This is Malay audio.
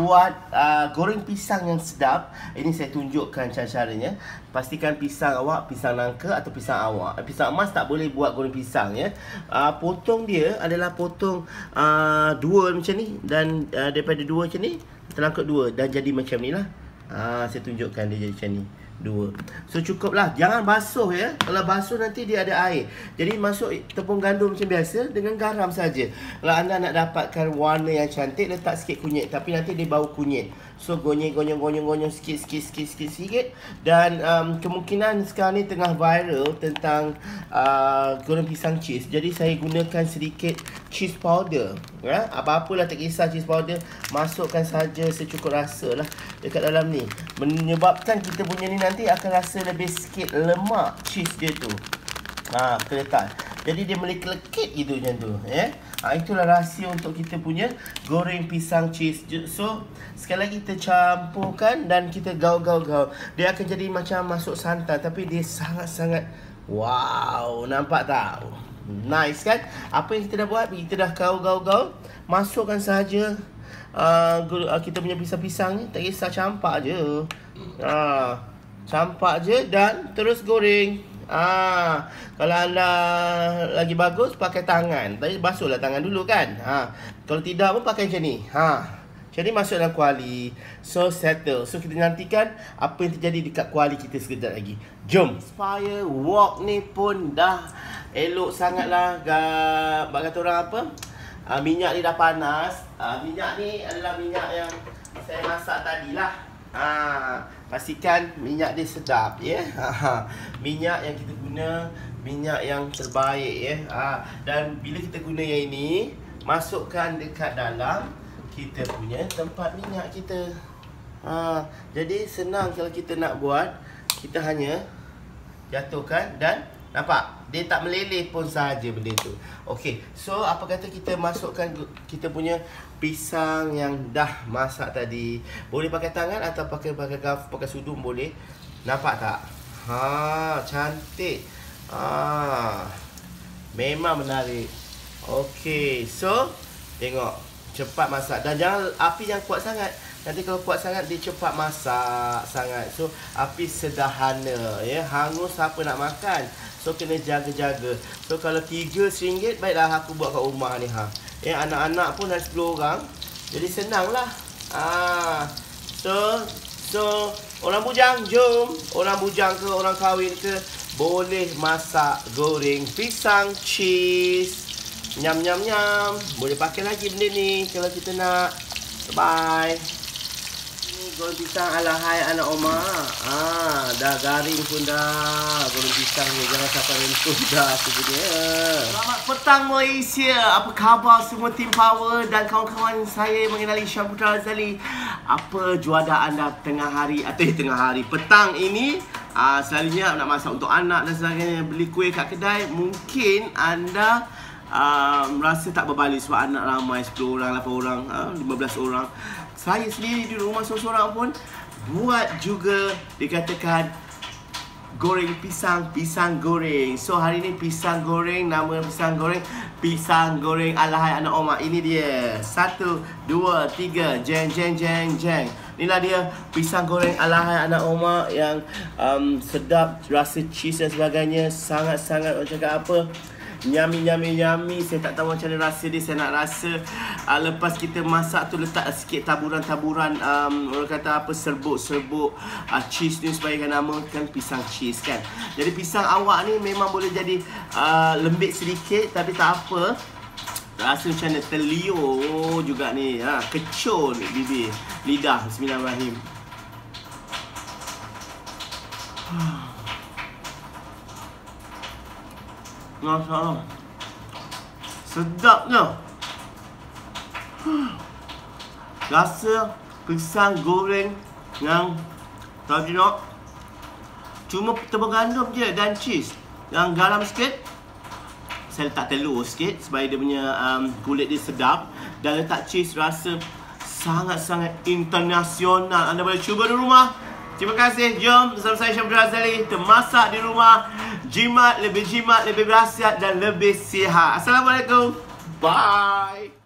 buat goreng pisang yang sedap, ini saya tunjukkan cara-caranya. Pastikan pisang awak pisang nangka atau pisang awak. Pisang emas tak boleh buat goreng pisang ya. Potong dia adalah potong dua macam ni, dan daripada dua macam ni terangkut dua dan jadi macam ni lah. Saya tunjukkan dia jadi macam ni. Dua. So cukup lah. Jangan basuh ya. Kalau basuh nanti dia ada air. Jadi masuk tepung gandum macam biasa dengan garam saja. Kalau anda nak dapatkan warna yang cantik, letak sikit kunyit. Tapi nanti dia bau kunyit. So gonyeng sikit. Dan kemungkinan sekarang ni tengah viral tentang goreng pisang cheese. Jadi saya gunakan sedikit cheese powder ya. Apa-apalah tak kisah cheese powder. Masukkan saja secukup rasa lah dekat dalam ni. Menyebabkan kita punya ni nanti akan rasa lebih sikit lemak cheese dia tu. Kita letak. Jadi dia melekit gitu macam tu ya. Itulah rahsia untuk kita punya goreng pisang cheese. So sekali lagi kita campurkan dan kita gaul-gaul. Dia akan jadi macam masuk santan, tapi dia sangat-sangat wow, nampak tak? Nice kan? Apa yang kita dah buat? Kita dah gaul-gaul. Masukkan sahaja kita punya pisang-pisang ni. Tak kisah, campak je. Campak je dan terus goreng. Kalau anda lagi bagus pakai tangan. Tadi basuhlah tangan dulu kan. Kalau tidak pun pakai macam ni. Jadi masuk dalam kuali. So settle. So kita nantikan apa yang terjadi dekat kuali kita sekejap lagi. Jom. Firework ni pun dah elok sangat lah. Bak kata orang apa? Minyak ni dah panas. Minyak ni adalah minyak yang saya masak tadi lah. Pastikan minyak dia sedap ya. Minyak yang kita guna minyak yang terbaik ya. Dan bila kita guna yang ini, masukkan dekat dalam kita punya tempat minyak kita. Jadi senang kalau kita nak buat. Kita hanya jatuhkan dan nampak? Dia tak meleleh pun sahaja benda tu. Okey, so apa kata kita masukkan kita punya pisang yang dah masak tadi. Boleh pakai tangan atau pakai sudum boleh. Nampak tak? Cantik. Memang menarik. Okey, so tengok, cepat masak. Dan jangan api yang kuat sangat. Nanti kalau kuat sangat dia cepat masak sangat. So api sederhana ya. Hangus siapa nak makan. So kena jaga-jaga. So kalau RM3 baiklah aku buat kat rumah ni ya, anak-anak pun ada 10 orang. Jadi senang lah. So orang bujang, jom. Orang bujang ke orang kahwin ke boleh masak goreng pisang cheese. Nyam. Boleh pakai lagi benda ni kalau kita nak. Bye. Goreng pisang ala hai anak Oma. Dah garing pun dah. Goreng pisang ni jangan sampai rentuh dah sebenarnya. Selamat petang Malaysia. Apa khabar semua Team Power dan kawan-kawan saya mengenali Syam Putra Razali. Apa juada anda tengah hari petang ini? Selalunya nak masak untuk anak dan sebagainya, beli kuih kat kedai. Mungkin anda rasa tak berbalik sebab anak ramai, 10 orang, 8 orang, 15 orang. Saya sendiri di rumah seorang-seorang pun buat juga dikatakan goreng pisang goreng. So hari ni pisang goreng, nama pisang goreng ala hai anak Oma. Ini dia. 1, 2, 3, jeng. Inilah dia pisang goreng ala hai anak Oma yang sedap, rasa cheese dan sebagainya. Sangat-sangat orang cakap apa? Yummy. Saya tak tahu macam mana rasa dia. Saya nak rasa lepas kita masak tu letak sikit taburan-taburan orang kata apa, serbuk cheese ni supaya namakan pisang cheese kan. Jadi pisang awak ni memang boleh jadi lembik sedikit, tapi tak apa. Rasa macam mana, terliur juga ni. Kecoh ni bibir, lidah. Bismillahirrahmanirrahim. Masya-Allah. Sedapnya. Rasa pisang goreng yang tadi nak cuma tepung gandum je dan cheese. Yang garam sikit. Saya letak telur sikit supaya dia punya kulit dia sedap. Dan letak cheese, rasa sangat-sangat internasional. Anda boleh cuba di rumah. Terima kasih. Jom bersama saya Syam Putra Razali. Termasak di rumah. Jimat, lebih berhasiat dan lebih sihat. Assalamualaikum. Bye.